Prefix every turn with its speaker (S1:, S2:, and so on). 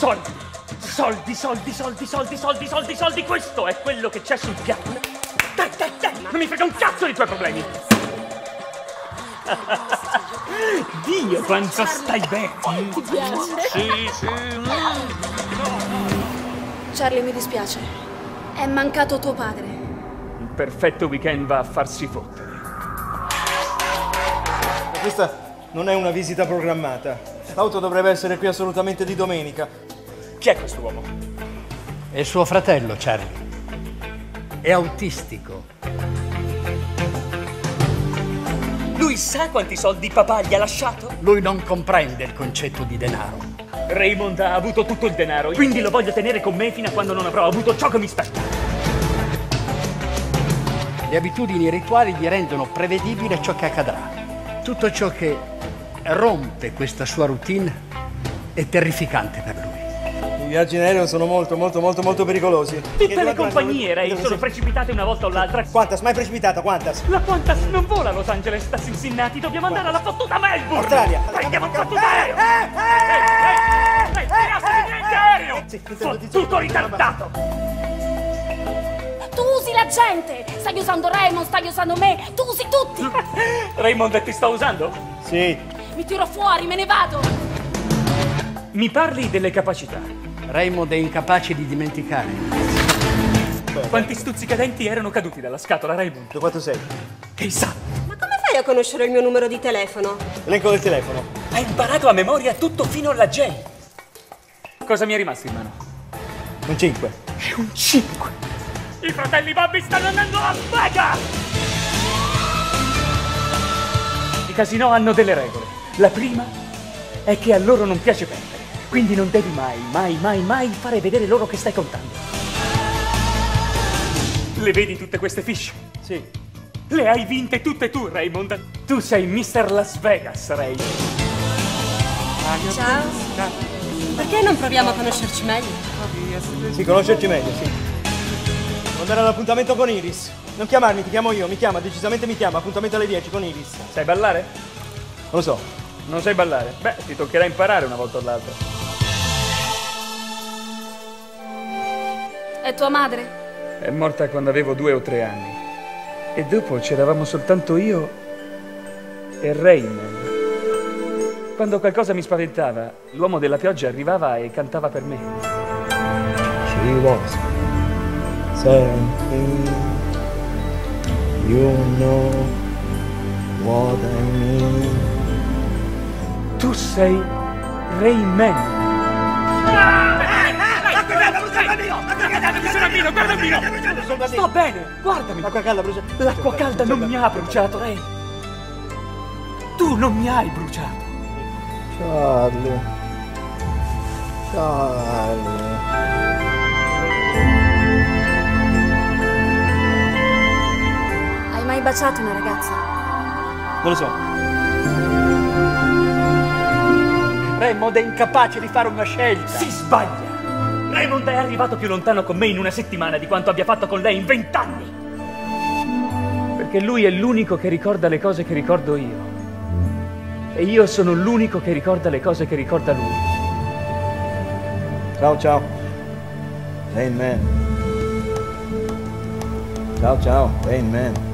S1: Soldi! Soldi, soldi, soldi, soldi, soldi, soldi, soldi! Questo è quello che c'è sul piatto! Dai, dai, dai! Non mi frega un cazzo dei tuoi problemi! Dio, quanto stai bene!
S2: Ti piace?
S1: Sì.
S2: Charlie, mi dispiace. È mancato tuo padre.
S1: Il perfetto weekend va a farsi fottere.
S3: Questa non è una visita programmata. L'auto dovrebbe essere qui assolutamente di domenica.
S1: Chi è quest'uomo?
S4: È suo fratello, Charlie. È autistico.
S1: Lui sa quanti soldi papà gli ha lasciato?
S4: Lui non comprende il concetto di denaro.
S1: Raymond ha avuto tutto il denaro, quindi lo voglio tenere con me fino a quando non avrò avuto ciò che mi spetta.
S4: Le abitudini rituali gli rendono prevedibile ciò che accadrà. Tutto ciò che rompe questa sua routine è terrificante per lui.
S3: I viaggi in aereo sono molto pericolosi.
S1: Tutte le compagnie, Ray, sono precipitate una volta o l'altra.
S3: Quantas? Mai precipitata? Quantas?
S1: La Qantas non vola a Los Angeles da Cincinnati, dobbiamo andare alla fottuta Melbourne!
S3: Australia!
S1: Prendiamo un fottuto aereo! Ehi, tirassimi niente aereo! Fottuto ritardato!
S2: Tu usi la gente! Stai usando Raymond, stai usando me! Tu usi tutti!
S1: Raymond ti sta usando?
S3: Sì.
S2: Mi tiro fuori, me ne vado!
S1: Mi parli delle capacità.
S4: Raymond è incapace di dimenticare.
S1: Quanti stuzzicadenti erano caduti dalla scatola, Raymond?
S3: 246.
S1: Che sa?
S5: Ma come fai a conoscere il mio numero di telefono?
S3: Elenco del telefono.
S1: Hai imparato a memoria tutto fino alla J. Cosa mi è rimasto in mano?
S3: Un 5.
S1: È un 5. I fratelli Bobby stanno andando a Las Vegas! I casinò hanno delle regole. La prima è che a loro non piace perdere. Quindi non devi mai fare vedere loro che stai contando. Le vedi tutte queste fiche?
S3: Sì.
S1: Le hai vinte tutte tu, Raymond. Tu sei Mr. Las Vegas, Ray.
S5: Ciao. Perché non proviamo a conoscerci meglio?
S3: Sì, conoscerci meglio, sì. Devo andare all'appuntamento con Iris. Non chiamarmi, ti chiamo io. Mi chiama, decisamente mi chiama. Appuntamento alle 10 con Iris.
S1: Sai ballare?
S3: Non lo so.
S1: Non sai ballare? Beh, ti toccherà imparare una volta o l'altra.
S2: È tua madre?
S1: È morta quando avevo 2 o 3 anni. E dopo c'eravamo soltanto io e Raymond. Quando qualcosa mi spaventava, l'uomo della pioggia arrivava e cantava per me.
S3: She was 17. You know what I mean.
S1: Tu sei Rayman. Guarda il mio! Sto bene, guardami!
S3: L'acqua calda brucia.
S1: L'acqua calda non mi ha bruciato, Ray. Tu non mi hai bruciato.
S3: Charlie. Charlie.
S2: Hai mai baciato una ragazza?
S3: Non lo so.
S4: Raymond è incapace di fare una scelta.
S1: Si sbaglia! Raymond è arrivato più lontano con me in una settimana di quanto abbia fatto con lei in 20 anni! Perché lui è l'unico che ricorda le cose che ricordo io. E io sono l'unico che ricorda le cose che ricorda lui.
S3: Ciao, ciao. Rain Man. Ciao, ciao. Rain Man.